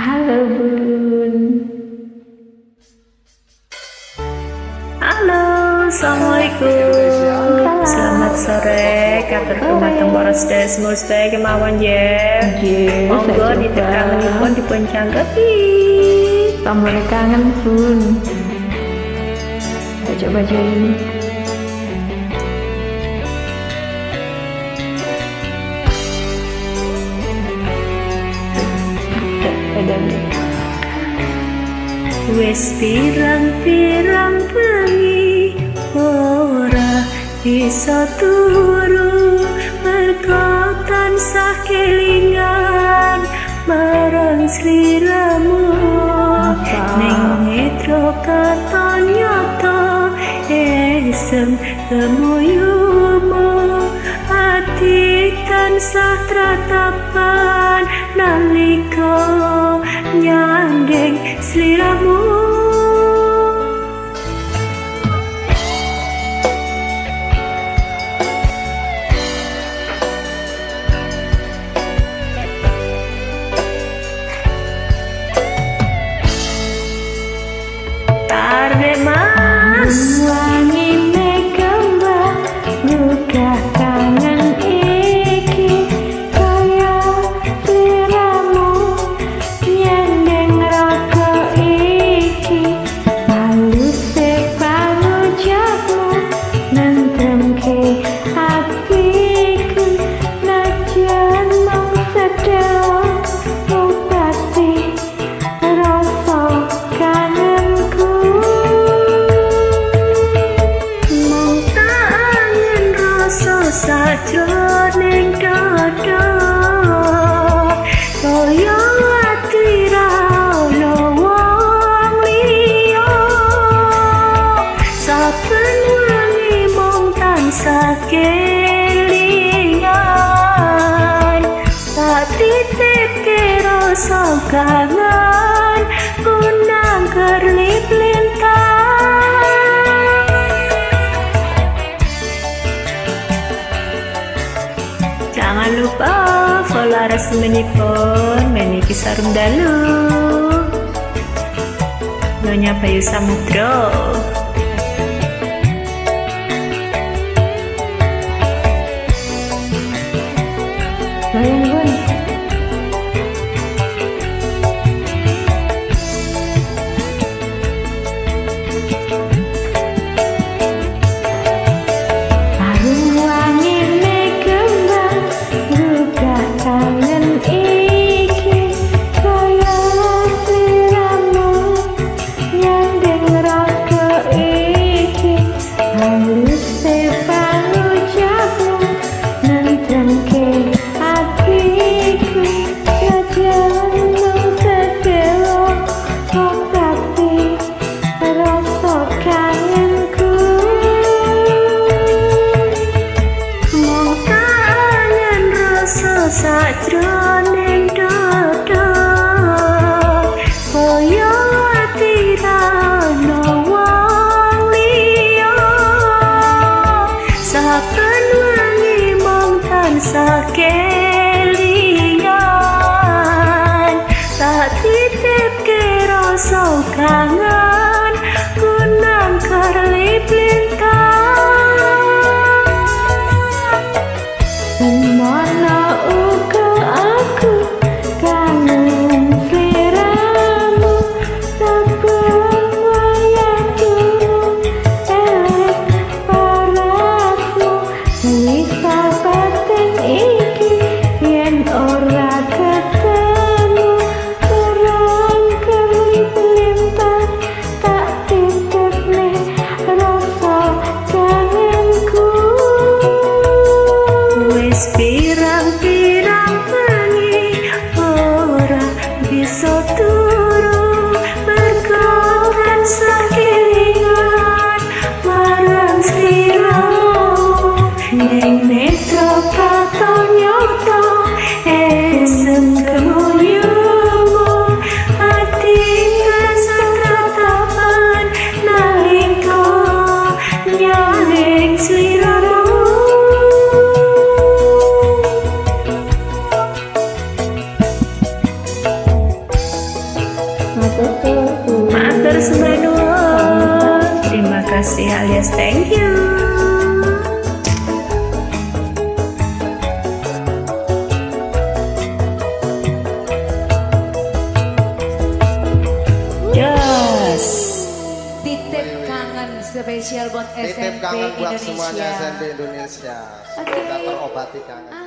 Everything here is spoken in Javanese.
Halo Bun. Halo, assalamualaikum. Selamat sore. Katur kemateng boros desmul sedaya kemawon ya. Monggo ditekanipun dipun cangketi. Tambah kangen Bun. Baca-baca ini. Wes pirang-pirang bengi ora bisa turu mergo tansah kelingan marang sliramu ning netra katon nyata esem temuyumu ati tansah tratapan nalika nyandeng sliramu. Tarde mas wangi kembang buka kangen iki kaya sliramu nyandeng raka iki haluse pangucapmu nentremke hatiku najan mong sedih obati rasa kangenku mong tangen rasa sajroning dada kaya ati ra ono wong liya saben wengi mong tansah kelingan tak titipke rasa kangen kunang kerlip lintang. Jangan lupa follow resminipun Meniki Sarum Dalu Nyonya Bayu Samudro. Bayang Bun. Harum wangi kembang buka kangen iki kaya sliramu nyandeng raka iki haluse pangucapmu nentremke hatiku jajan mung sedelo obati rasa kangenku Mong tangen rasa sajroning dada kaya ati ra ono wong liya saben wengi mong tansah kelingan tak titipke rasa kangen kunang kerlip lintang. Mana uga aku sembah nuwun. Terima kasih alias thank you. Yes. Titip kangen spesial buat SMP Titip kangen buat semuanya Indonesia. SMP Indonesia. Oke. Kita terobati kangen.